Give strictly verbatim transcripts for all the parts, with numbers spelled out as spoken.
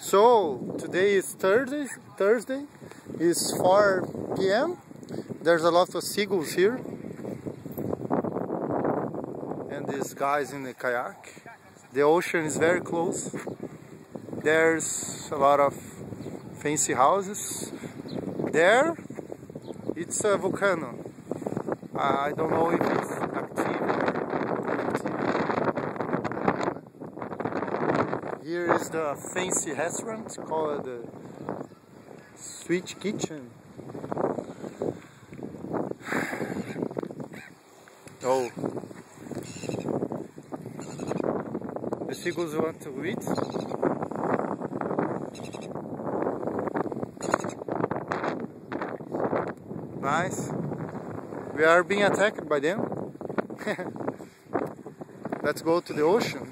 So today is Thursday. Thursday is four P M There's a lot of seagulls here, and these guys in the kayak. The ocean is very close. There's a lot of fancy houses. There, it's a volcano. I don't know if it's active or inactive. Here is the fancy restaurant called the Sweet Kitchen. Oh, the seagulls want to eat. Nice. We are being attacked by them. Let's go to the ocean.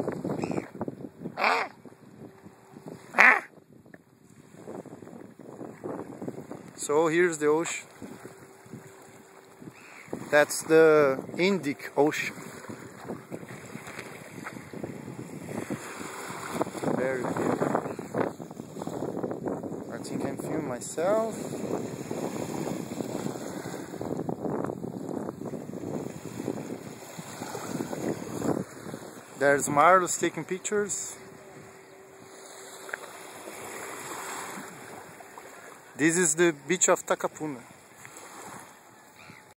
So here's the ocean. That's the Indian Ocean. Very beautiful. I think I can film myself. There's Marlos taking pictures. This is the beach of Takapuna.